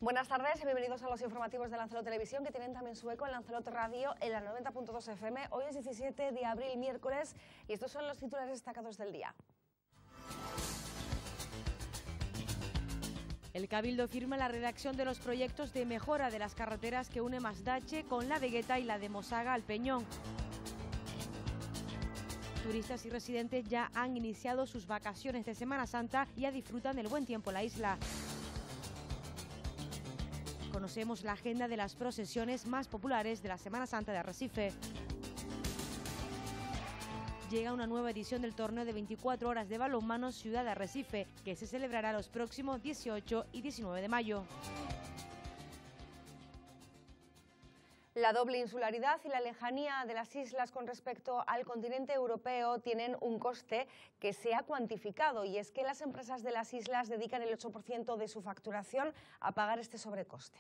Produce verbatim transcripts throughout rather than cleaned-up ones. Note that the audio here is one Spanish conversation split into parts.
Buenas tardes y bienvenidos a los informativos de Lanzarote Televisión, que tienen también su eco en Lanzarote Radio en la noventa punto dos F M. Hoy es diecisiete de abril, miércoles, y estos son los titulares destacados del día. El Cabildo firma la redacción de los proyectos de mejora de las carreteras que une Masdache con la Vegueta y la de Mosaga al Peñón. Turistas y residentes ya han iniciado sus vacaciones de Semana Santa y ya disfrutan del buen tiempo en la isla. Conocemos la agenda de las procesiones más populares de la Semana Santa de Arrecife. Llega una nueva edición del torneo de veinticuatro horas de balonmano Ciudad de Arrecife, que se celebrará los próximos dieciocho y diecinueve de mayo. La doble insularidad y la lejanía de las islas con respecto al continente europeo tienen un coste que se ha cuantificado, y es que las empresas de las islas dedican el ocho por ciento de su facturación a pagar este sobrecoste.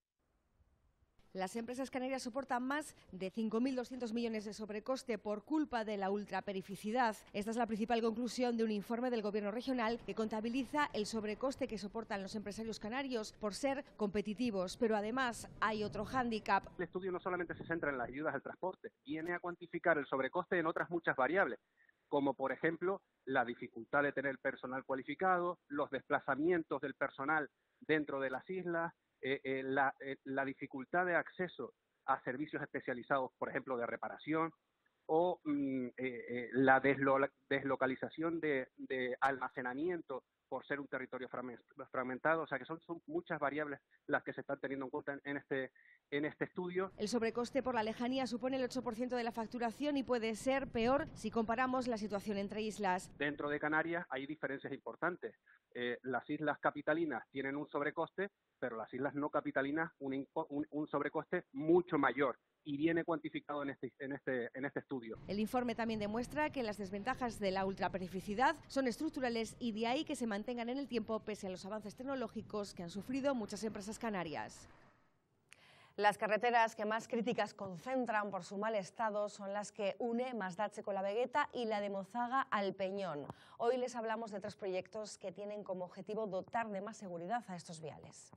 Las empresas canarias soportan más de cinco mil doscientos millones de sobrecoste por culpa de la ultraperificidad. Esta es la principal conclusión de un informe del Gobierno regional que contabiliza el sobrecoste que soportan los empresarios canarios por ser competitivos, pero además hay otro hándicap. El estudio no solamente se centra en las ayudas al transporte, viene a cuantificar el sobrecoste en otras muchas variables, como por ejemplo la dificultad de tener personal cualificado, los desplazamientos del personal dentro de las islas, Eh, eh, la, eh, la dificultad de acceso a servicios especializados, por ejemplo, de reparación, o mm, eh, eh, la deslo deslocalización de, de almacenamiento por ser un territorio fragmentado. O sea que son, son muchas variables las que se están teniendo en cuenta en, en, este, en este estudio. El sobrecoste por la lejanía supone el ocho por ciento de la facturación y puede ser peor si comparamos la situación entre islas. Dentro de Canarias hay diferencias importantes. Eh, las islas capitalinas tienen un sobrecoste, pero las islas no capitalinas un, un, un sobrecoste mucho mayor, y viene cuantificado en este, en, este, en este estudio. El informe también demuestra que las desventajas de la ultraperificidad son estructurales y de ahí que se mantengan en el tiempo pese a los avances tecnológicos que han sufrido muchas empresas canarias. Las carreteras que más críticas concentran por su mal estado son las que une Masdache con la Vegueta y la de Mosaga al Peñón. Hoy les hablamos de tres proyectos que tienen como objetivo dotar de más seguridad a estos viales.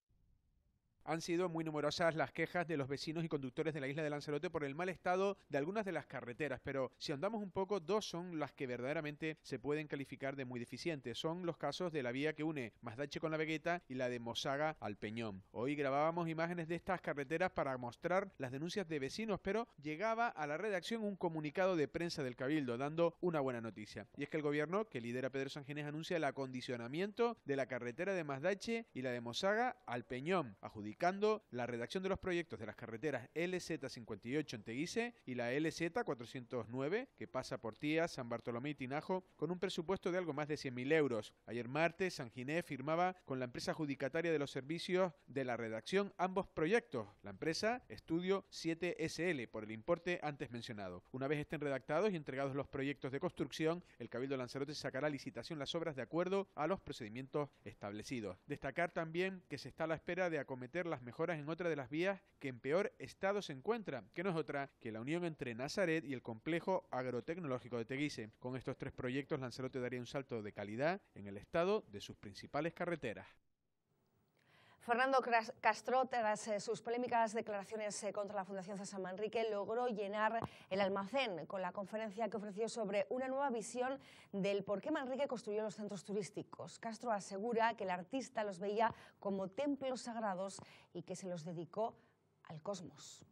Han sido muy numerosas las quejas de los vecinos y conductores de la isla de Lanzarote por el mal estado de algunas de las carreteras, pero si andamos un poco, dos son las que verdaderamente se pueden calificar de muy deficientes. Son los casos de la vía que une Masdache con la Vegueta y la de Mosaga al Peñón. Hoy grabábamos imágenes de estas carreteras para mostrar las denuncias de vecinos, pero llegaba a la redacción un comunicado de prensa del Cabildo dando una buena noticia. Y es que el gobierno, que lidera Pedro Sanginés, anuncia el acondicionamiento de la carretera de Masdache y la de Mosaga al Peñón, adjudicando la redacción de los proyectos de las carreteras L Z cincuenta y ocho en Teguise y la L Z cuatrocientos nueve, que pasa por Tía, San Bartolomé y Tinajo, con un presupuesto de algo más de cien mil euros. Ayer martes, Sanginés firmaba con la empresa adjudicataria de los servicios de la redacción ambos proyectos, la empresa Estudio siete S L, por el importe antes mencionado. Una vez estén redactados y entregados los proyectos de construcción, el Cabildo de Lanzarote sacará a licitación las obras de acuerdo a los procedimientos establecidos. Destacar también que se está a la espera de acometer las mejoras en otra de las vías que en peor estado se encuentra, que no es otra que la unión entre Nazaret y el complejo agrotecnológico de Teguise. Con estos tres proyectos, Lanzarote daría un salto de calidad en el estado de sus principales carreteras. Fernando Castro, tras sus polémicas declaraciones contra la Fundación César Manrique, logró llenar el almacén con la conferencia que ofreció sobre una nueva visión del por qué Manrique construyó los centros turísticos. Castro asegura que el artista los veía como templos sagrados y que se los dedicó al cosmos.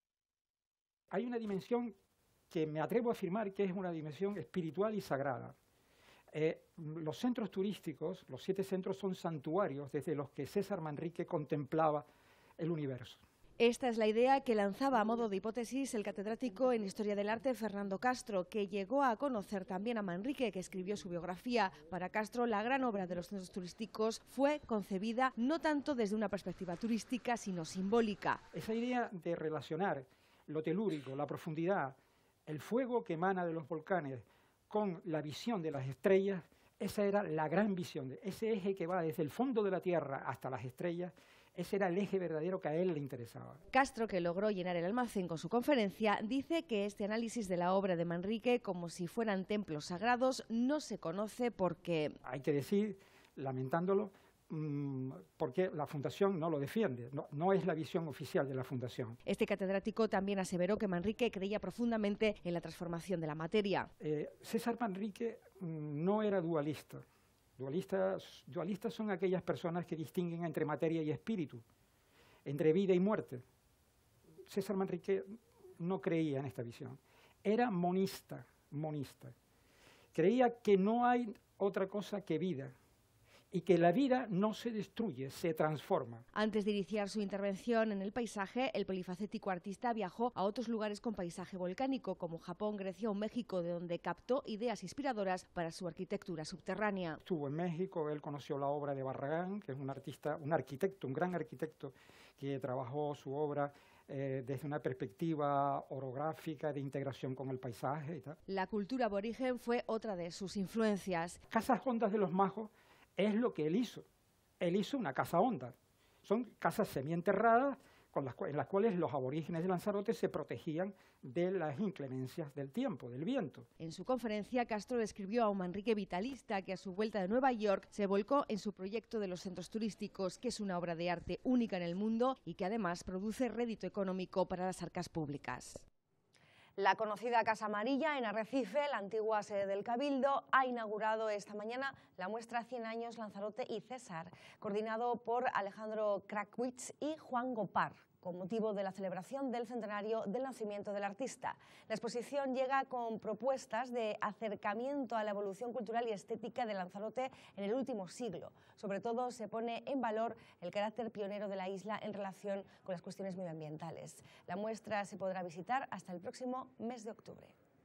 Hay una dimensión que me atrevo a afirmar que es una dimensión espiritual y sagrada. Eh, los centros turísticos, los siete centros, son santuarios desde los que César Manrique contemplaba el universo. Esta es la idea que lanzaba a modo de hipótesis el catedrático en Historia del Arte Fernando Castro, que llegó a conocer también a Manrique, que escribió su biografía. Para Castro, la gran obra de los centros turísticos fue concebida no tanto desde una perspectiva turística, sino simbólica. Esa idea de relacionar lo telúrico, la profundidad, el fuego que emana de los volcanes, con la visión de las estrellas, esa era la gran visión, ese eje que va desde el fondo de la Tierra hasta las estrellas, ese era el eje verdadero que a él le interesaba. Castro, que logró llenar el almacén con su conferencia, dice que este análisis de la obra de Manrique, como si fueran templos sagrados, no se conoce porque... Hay que decir, lamentándolo, porque la Fundación no lo defiende, no, no es la visión oficial de la Fundación. Este catedrático también aseveró que Manrique creía profundamente en la transformación de la materia. Eh, César Manrique no era dualista. Dualistas, dualistas son aquellas personas que distinguen entre materia y espíritu, entre vida y muerte. César Manrique no creía en esta visión. Era monista, monista. Creía que no hay otra cosa que vida y que la vida no se destruye, se transforma. Antes de iniciar su intervención en el paisaje, el polifacético artista viajó a otros lugares con paisaje volcánico, como Japón, Grecia o México, de donde captó ideas inspiradoras para su arquitectura subterránea. Estuvo en México, él conoció la obra de Barragán, que es un artista, un arquitecto, un gran arquitecto, que trabajó su obra Eh, desde una perspectiva orográfica de integración con el paisaje y tal. La cultura aborigen fue otra de sus influencias. Casas hondas de los Majos es lo que él hizo. Él hizo una casa honda. Son casas semienterradas con las, en las cuales los aborígenes de Lanzarote se protegían de las inclemencias del tiempo, del viento. En su conferencia, Castro describió a un Manrique vitalista que a su vuelta de Nueva York se volcó en su proyecto de los centros turísticos, que es una obra de arte única en el mundo y que además produce rédito económico para las arcas públicas. La conocida Casa Amarilla en Arrecife, la antigua sede del Cabildo, ha inaugurado esta mañana la muestra cien años Lanzarote y César, coordinado por Alejandro Krakowicz y Juan Gopar, con motivo de la celebración del centenario del nacimiento del artista. La exposición llega con propuestas de acercamiento a la evolución cultural y estética de Lanzarote en el último siglo. Sobre todo se pone en valor el carácter pionero de la isla en relación con las cuestiones medioambientales. La muestra se podrá visitar hasta el próximo mes de octubre.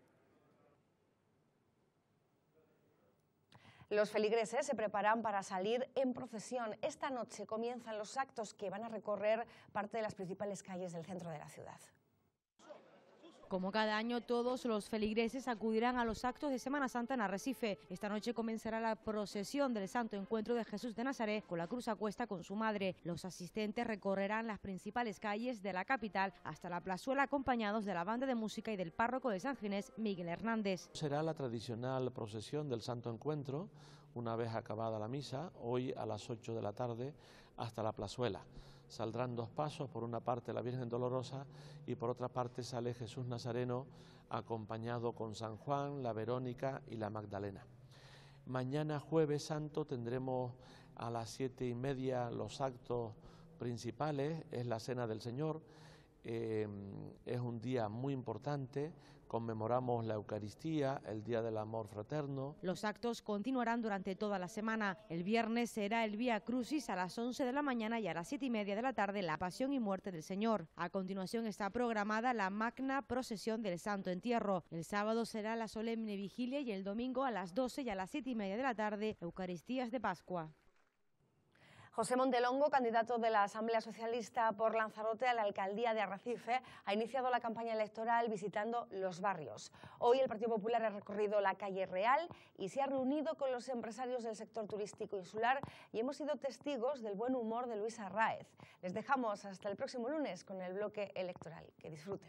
Los feligreses se preparan para salir en procesión. Esta noche comienzan los actos que van a recorrer parte de las principales calles del centro de la ciudad. Como cada año, todos los feligreses acudirán a los actos de Semana Santa en Arrecife. Esta noche comenzará la procesión del Santo Encuentro de Jesús de Nazaret con la cruz a cuesta con su madre. Los asistentes recorrerán las principales calles de la capital hasta la plazuela, acompañados de la banda de música y del párroco de San Ginés, Miguel Hernández. Será la tradicional procesión del Santo Encuentro, una vez acabada la misa, hoy a las ocho de la tarde, hasta la plazuela. Saldrán dos pasos, por una parte la Virgen Dolorosa y por otra parte sale Jesús Nazareno acompañado con San Juan, la Verónica y la Magdalena. Mañana jueves santo tendremos a las siete y media los actos principales, es la Cena del Señor, eh, es un día muy importante. Conmemoramos la Eucaristía, el Día del Amor Fraterno. Los actos continuarán durante toda la semana. El viernes será el Vía Crucis a las once de la mañana y a las siete y media de la tarde la Pasión y Muerte del Señor. A continuación está programada la Magna Procesión del Santo Entierro. El sábado será la Solemne Vigilia y el domingo a las doce y a las siete y media de la tarde Eucaristías de Pascua. José Montelongo, candidato de la Asamblea Socialista por Lanzarote a la alcaldía de Arrecife, ha iniciado la campaña electoral visitando los barrios. Hoy el Partido Popular ha recorrido la calle Real y se ha reunido con los empresarios del sector turístico insular y hemos sido testigos del buen humor de Luis Arráez. Les dejamos hasta el próximo lunes con el bloque electoral. Que disfruten.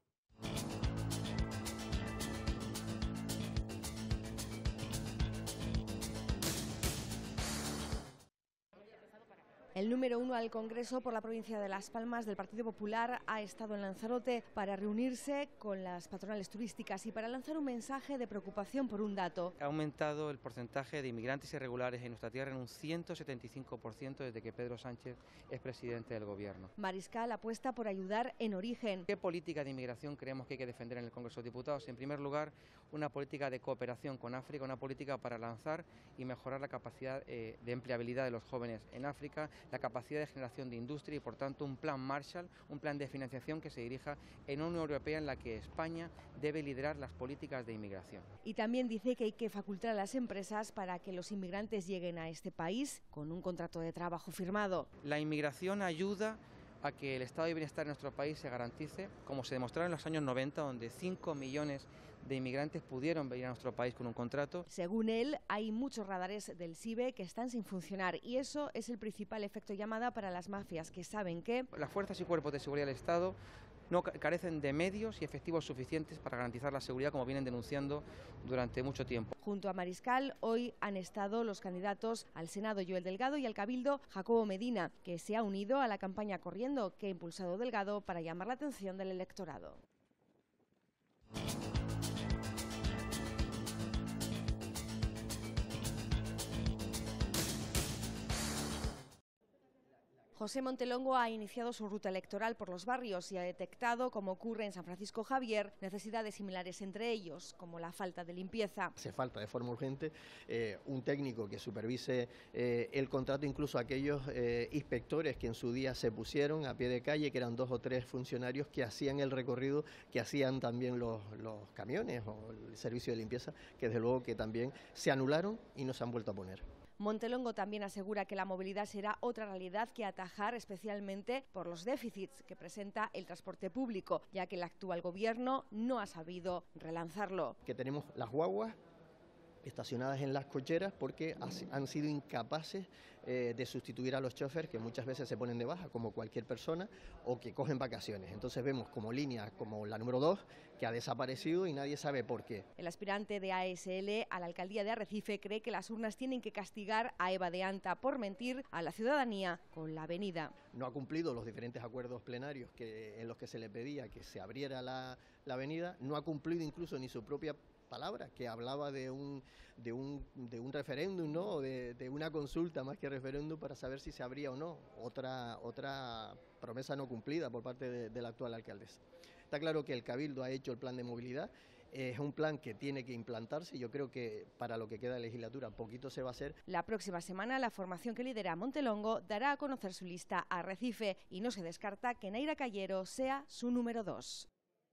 El número uno al Congreso por la provincia de Las Palmas del Partido Popular ha estado en Lanzarote para reunirse con las patronales turísticas y para lanzar un mensaje de preocupación por un dato. Ha aumentado el porcentaje de inmigrantes irregulares en nuestra tierra en un ciento setenta y cinco por ciento desde que Pedro Sánchez es presidente del Gobierno. Mariscal apuesta por ayudar en origen. ¿Qué política de inmigración creemos que hay que defender en el Congreso de Diputados? En primer lugar, una política de cooperación con África, una política para lanzar y mejorar la capacidad eh, de empleabilidad de los jóvenes en África, la capacidad de generación de industria y, por tanto, un plan Marshall, un plan de financiación que se dirija en una Unión Europea en la que España debe liderar las políticas de inmigración. Y también dice que hay que facultar a las empresas para que los inmigrantes lleguen a este país con un contrato de trabajo firmado. La inmigración ayuda a que el estado de bienestar en nuestro país se garantice, como se demostró en los años noventa, donde cinco millones de inmigrantes pudieron venir a nuestro país con un contrato. Según él, hay muchos radares del S I B E que están sin funcionar y eso es el principal efecto llamada para las mafias, que saben que las fuerzas y cuerpos de seguridad del Estado no carecen de medios y efectivos suficientes para garantizar la seguridad, como vienen denunciando durante mucho tiempo. Junto a Mariscal, hoy han estado los candidatos al Senado Joel Delgado y al Cabildo Jacobo Medina, que se ha unido a la campaña Corriendo que ha impulsado Delgado para llamar la atención del electorado. José Montelongo ha iniciado su ruta electoral por los barrios y ha detectado, como ocurre en San Francisco Javier, necesidades similares entre ellos, como la falta de limpieza. Hace falta de forma urgente eh, un técnico que supervise eh, el contrato, incluso aquellos eh, inspectores que en su día se pusieron a pie de calle, que eran dos o tres funcionarios que hacían el recorrido, que hacían también los, los camiones o el servicio de limpieza, que desde luego que también se anularon y no se han vuelto a poner. Montelongo también asegura que la movilidad será otra realidad que atajar, especialmente por los déficits que presenta el transporte público, ya que el actual gobierno no ha sabido relanzarlo. Que tenemos las guaguas estacionadas en las cocheras porque han sido incapaces eh, de sustituir a los choferes, que muchas veces se ponen de baja como cualquier persona o que cogen vacaciones. Entonces vemos como línea como la número dos que ha desaparecido y nadie sabe por qué. El aspirante de A S L a la alcaldía de Arrecife cree que las urnas tienen que castigar a Eva de Anta por mentir a la ciudadanía con la avenida. No ha cumplido los diferentes acuerdos plenarios que, en los que se le pedía que se abriera la, la avenida, no ha cumplido incluso ni su propia palabra, que hablaba de un, de un, de un referéndum, ¿no? de, de una consulta más que referéndum para saber si se abría o no. Otra, otra promesa no cumplida por parte de, de la actual alcaldesa. Está claro que el Cabildo ha hecho el plan de movilidad, es un plan que tiene que implantarse y yo creo que para lo que queda de legislatura poquito se va a hacer. La próxima semana la formación que lidera Montelongo dará a conocer su lista a Arrecife y no se descarta que Naira Callero sea su número dos.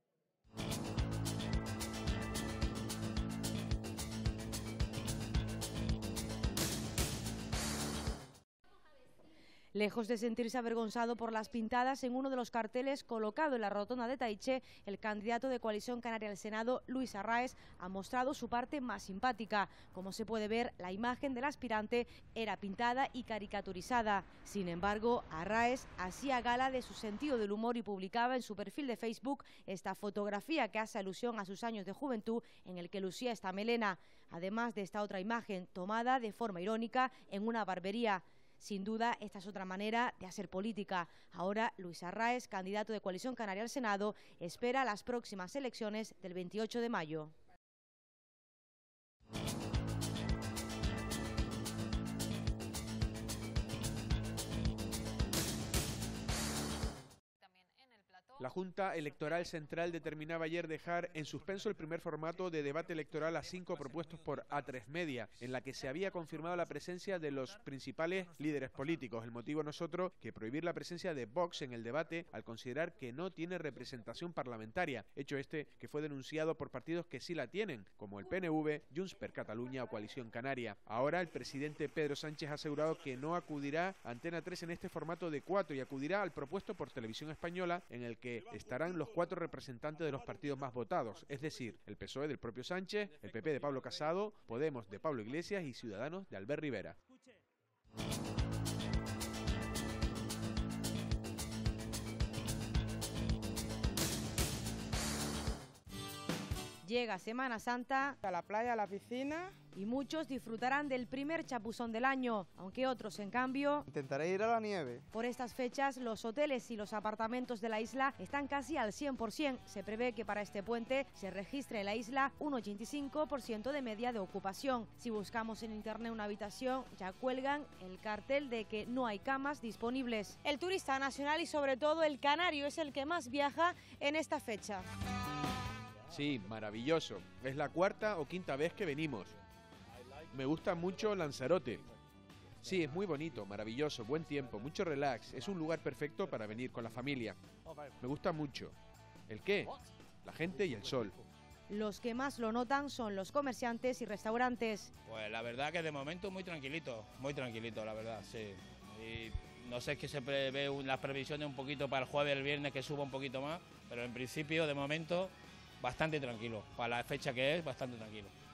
Lejos de sentirse avergonzado por las pintadas en uno de los carteles colocado en la rotonda de Taiche, el candidato de Coalición Canaria al Senado, Luis Arraez, ha mostrado su parte más simpática. Como se puede ver, la imagen del aspirante era pintada y caricaturizada. Sin embargo, Arraez hacía gala de su sentido del humor y publicaba en su perfil de Facebook esta fotografía que hace alusión a sus años de juventud en el que lucía esta melena, además de esta otra imagen tomada de forma irónica en una barbería. Sin duda, esta es otra manera de hacer política. Ahora, Luis Arraez, candidato de Coalición Canaria al Senado, espera las próximas elecciones del veintiocho de mayo. La Junta Electoral Central determinaba ayer dejar en suspenso el primer formato de debate electoral a cinco propuestos por A tres Media, en la que se había confirmado la presencia de los principales líderes políticos. El motivo no es otro que prohibir la presencia de Vox en el debate al considerar que no tiene representación parlamentaria, hecho este que fue denunciado por partidos que sí la tienen, como el P N V, Junts per Catalunya o Coalición Canaria. Ahora el presidente Pedro Sánchez ha asegurado que no acudirá a Antena tres en este formato de cuatro y acudirá al propuesto por Televisión Española, en el que estarán los cuatro representantes de los partidos más votados, es decir, el P S O E del propio Sánchez, el P P de Pablo Casado, Podemos de Pablo Iglesias y Ciudadanos de Albert Rivera. Llega Semana Santa a la playa, a la piscina y muchos disfrutarán del primer chapuzón del año, aunque otros, en cambio, intentaré ir a la nieve. Por estas fechas, los hoteles y los apartamentos de la isla están casi al cien por cien. Se prevé que para este puente se registre en la isla un ochenta y cinco por ciento de media de ocupación. Si buscamos en internet una habitación, ya cuelgan el cartel de que no hay camas disponibles. El turista nacional y sobre todo el canario es el que más viaja en esta fecha. Sí, maravilloso. Es la cuarta o quinta vez que venimos. Me gusta mucho Lanzarote. Sí, es muy bonito, maravilloso, buen tiempo, mucho relax. Es un lugar perfecto para venir con la familia. Me gusta mucho. ¿El qué? La gente y el sol. Los que más lo notan son los comerciantes y restaurantes. Pues la verdad que de momento muy tranquilito, muy tranquilito, la verdad, sí. Y no sé, es que se prevé las previsiones un poquito para el jueves y el viernes que suba un poquito más, pero en principio, de momento, bastante tranquilo. Para la fecha que es, bastante tranquilo.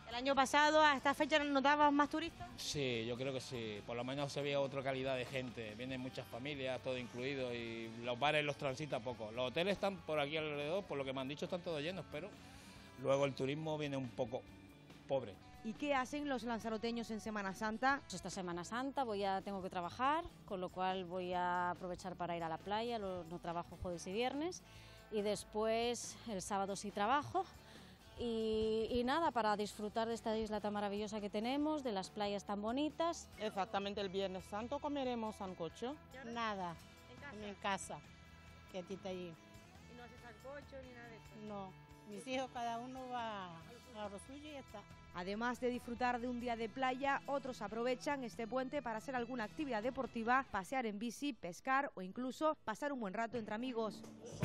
¿El año pasado a esta fecha notabas más turistas? Sí, yo creo que sí. Por lo menos se veía otra calidad de gente. Vienen muchas familias, todo incluido, y los bares los transita poco. Los hoteles están por aquí alrededor, por lo que me han dicho, están todos llenos, pero luego el turismo viene un poco pobre. ¿Y qué hacen los lanzaroteños en Semana Santa? Esta Semana Santa voy a, tengo que trabajar, con lo cual voy a aprovechar para ir a la playa, no trabajo jueves y viernes, y después el sábado sí trabajo, y, y nada, para disfrutar de esta isla tan maravillosa que tenemos, de las playas tan bonitas. Exactamente, el Viernes Santo comeremos sancocho. Nada, en casa, en casa quietita allí. ¿Y no haces sancocho ni nada de eso? No, mis hijos cada uno va a lo suyo y ya está. Además de disfrutar de un día de playa, otros aprovechan este puente para hacer alguna actividad deportiva, pasear en bici, pescar o incluso pasar un buen rato entre amigos.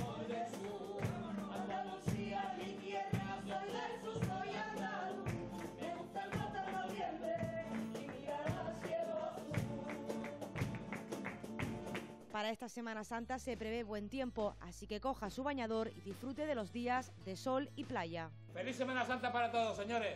Para esta Semana Santa se prevé buen tiempo, así que coja su bañador y disfrute de los días de sol y playa. ¡Feliz Semana Santa para todos, señores!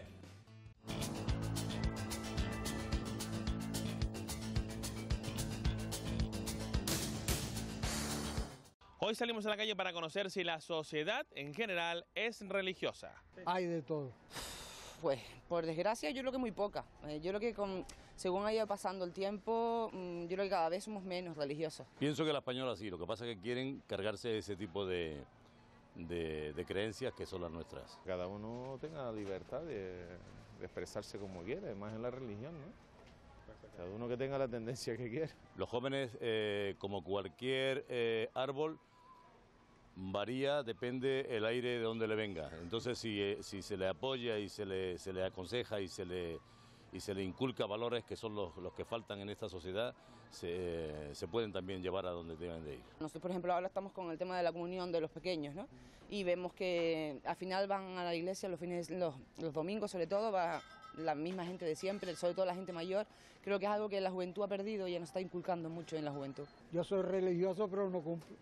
Hoy salimos a la calle para conocer si la sociedad en general es religiosa. Hay de todo. Pues, por desgracia, yo creo que muy poca. Yo creo que con, según ha ido pasando el tiempo, yo creo que cada vez somos menos religiosos. Pienso que la española sí, lo que pasa es que quieren cargarse de ese tipo de, de, de creencias que son las nuestras. Cada uno tenga la libertad de, de expresarse como quiere, más en la religión, ¿no? Cada uno que tenga la tendencia que quiere. Los jóvenes, eh, como cualquier eh, árbol, varía, depende el aire de donde le venga. Entonces, si, eh, si se le apoya y se le, se le aconseja y se le, y se le inculca valores que son los, los que faltan en esta sociedad, se, eh, se pueden también llevar a donde deben de ir. Nosotros, por ejemplo, ahora estamos con el tema de la comunión de los pequeños, ¿no? Y vemos que al final van a la iglesia los fines, los, los domingos sobre todo, va la misma gente de siempre, sobre todo la gente mayor. Creo que es algo que la juventud ha perdido y ya nos está inculcando mucho en la juventud. Yo soy religioso, pero no cumplo.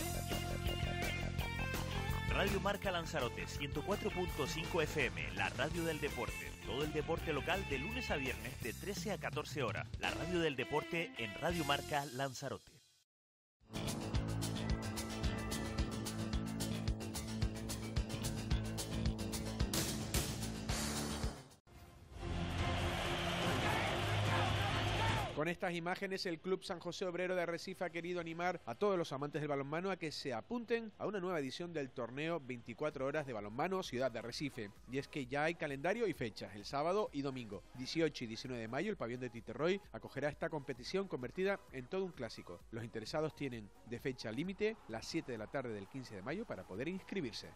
Radio Marca Lanzarote, ciento cuatro punto cinco F M, la radio del deporte. Todo el deporte local de lunes a viernes de trece a catorce horas. La radio del deporte en Radio Marca Lanzarote. Con estas imágenes, el Club San José Obrero de Arrecife ha querido animar a todos los amantes del balonmano a que se apunten a una nueva edición del torneo veinticuatro horas de balonmano Ciudad de Arrecife. Y es que ya hay calendario y fechas, el sábado y domingo. dieciocho y diecinueve de mayo, el pabellón de Titerroy acogerá esta competición convertida en todo un clásico. Los interesados tienen de fecha límite las siete de la tarde del quince de mayo para poder inscribirse.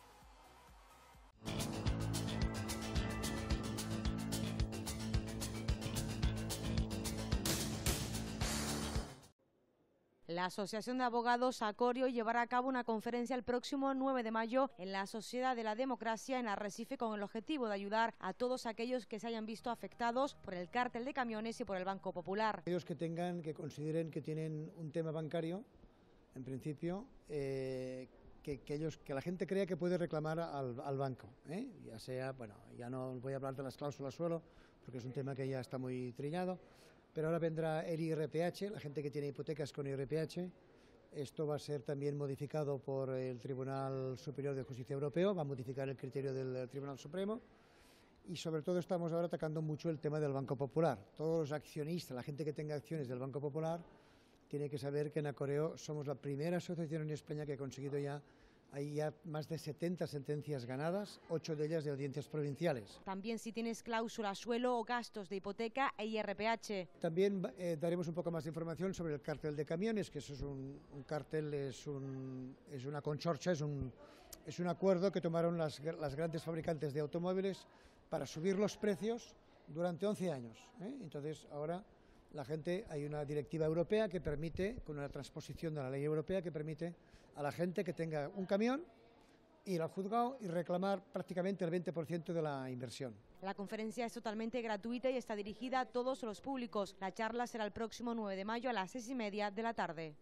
La Asociación de Abogados Acorio llevará a cabo una conferencia el próximo nueve de mayo en la Sociedad de la Democracia en Arrecife con el objetivo de ayudar a todos aquellos que se hayan visto afectados por el cártel de camiones y por el Banco Popular. Aquellos que tengan, que consideren que tienen un tema bancario, en principio, eh, que, que, ellos, que la gente crea que puede reclamar al, al banco, ¿eh? Ya sea, bueno, ya no voy a hablar de las cláusulas suelo, porque es un tema que ya está muy trillado. Pero ahora vendrá el I R P H, la gente que tiene hipotecas con I R P H. Esto va a ser también modificado por el Tribunal Superior de Justicia Europeo, va a modificar el criterio del Tribunal Supremo. Y sobre todo estamos ahora atacando mucho el tema del Banco Popular. Todos los accionistas, la gente que tenga acciones del Banco Popular, tiene que saber que en Acoreo somos la primera asociación en España que ha conseguido ya, hay ya más de setenta sentencias ganadas, ocho de ellas de audiencias provinciales. También si tienes cláusula suelo o gastos de hipoteca e I R P H. También eh, daremos un poco más de información sobre el cártel de camiones, que eso es un, un cártel, es, un, es una consorcia, es un, es un acuerdo que tomaron las, las grandes fabricantes de automóviles para subir los precios durante once años. ¿eh? Entonces ahora la gente, hay una directiva europea que permite, con una transposición de la ley europea, que permite a la gente que tenga un camión ir al juzgado y reclamar prácticamente el veinte por ciento de la inversión. La conferencia es totalmente gratuita y está dirigida a todos los públicos. La charla será el próximo nueve de mayo a las seis y media de la tarde.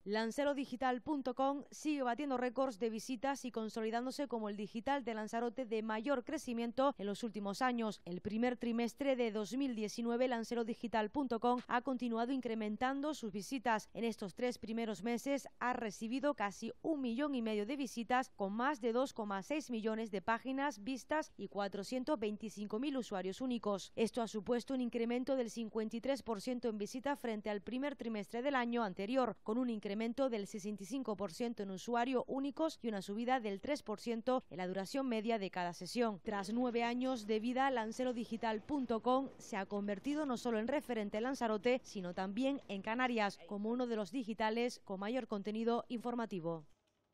Lancero Digital punto com sigue batiendo récords de visitas y consolidándose como el digital de Lanzarote de mayor crecimiento en los últimos años. El primer trimestre de dos mil diecinueve, Lancero Digital punto com ha continuado incrementando sus visitas. En estos tres primeros meses ha recibido casi un millón y medio de visitas, con más de dos coma seis millones de páginas vistas y cuatrocientos veinticinco mil usuarios únicos. Esto ha supuesto un incremento del cincuenta y tres por ciento en visitas frente al primer trimestre del año anterior, con un incremento del sesenta y cinco por ciento en usuarios únicos y una subida del tres por ciento en la duración media de cada sesión. Tras nueve años de vida, Lancero Digital punto com se ha convertido no solo en referente en Lanzarote, sino también en Canarias, como uno de los digitales con mayor contenido informativo.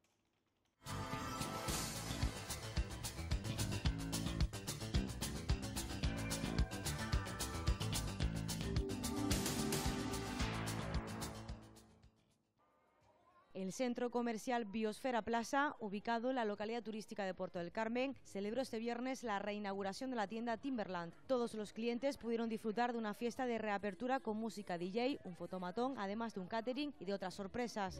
El centro comercial Biosfera Plaza, ubicado en la localidad turística de Puerto del Carmen, celebró este viernes la reinauguración de la tienda Timberland. Todos los clientes pudieron disfrutar de una fiesta de reapertura con música D J, un fotomatón, además de un catering y de otras sorpresas.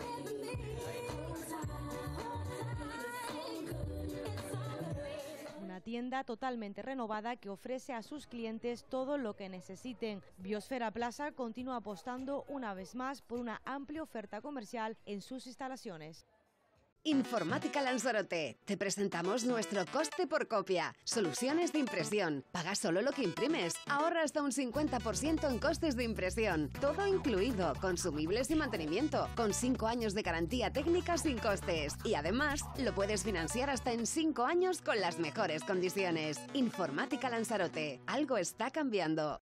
Una tienda totalmente renovada que ofrece a sus clientes todo lo que necesiten. Biosfera Plaza continúa apostando una vez más por una amplia oferta comercial en sus instalaciones. Informática Lanzarote. Te presentamos nuestro coste por copia. Soluciones de impresión. Paga solo lo que imprimes. Ahorra hasta un cincuenta por ciento en costes de impresión. Todo incluido, consumibles y mantenimiento. Con cinco años de garantía técnica sin costes. Y además, lo puedes financiar hasta en cinco años con las mejores condiciones. Informática Lanzarote. Algo está cambiando.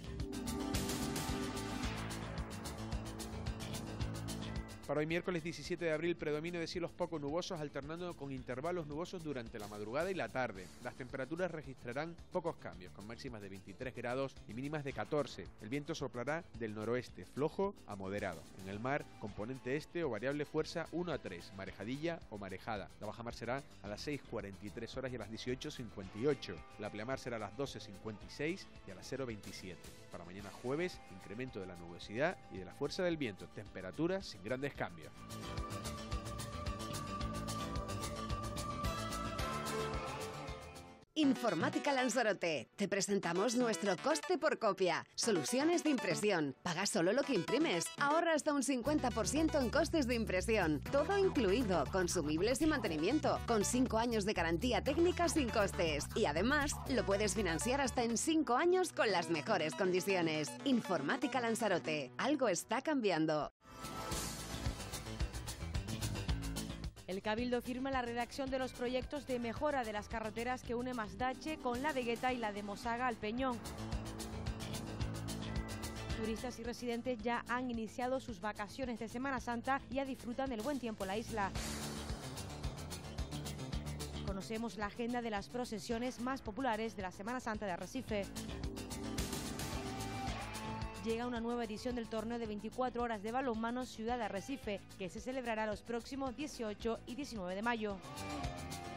Para hoy miércoles diecisiete de abril, predominio de cielos poco nubosos alternando con intervalos nubosos durante la madrugada y la tarde. Las temperaturas registrarán pocos cambios, con máximas de veintitrés grados y mínimas de catorce. El viento soplará del noroeste, flojo a moderado. En el mar, componente este o variable fuerza uno a tres, marejadilla o marejada. La bajamar será a las seis cuarenta y tres horas y a las dieciocho cincuenta y ocho. La pleamar será a las doce cincuenta y seis y a las cero veintisiete. Para mañana jueves, incremento de la nubosidad y de la fuerza del viento. Temperaturas sin grandes cambios. Informática Lanzarote. Te presentamos nuestro coste por copia. Soluciones de impresión. Paga solo lo que imprimes. Ahorra hasta un cincuenta por ciento en costes de impresión. Todo incluido, consumibles y mantenimiento. Con cinco años de garantía técnica sin costes. Y además, lo puedes financiar hasta en cinco años con las mejores condiciones. Informática Lanzarote. Algo está cambiando. El Cabildo firma la redacción de los proyectos de mejora de las carreteras que une Masdache con la de Gueta y la de Mosaga al Peñón. Turistas y residentes ya han iniciado sus vacaciones de Semana Santa y ya disfrutan del buen tiempo en la isla. Conocemos la agenda de las procesiones más populares de la Semana Santa de Arrecife. Llega una nueva edición del torneo de veinticuatro horas de balonmano Ciudad de Arrecife, que se celebrará los próximos dieciocho y diecinueve de mayo.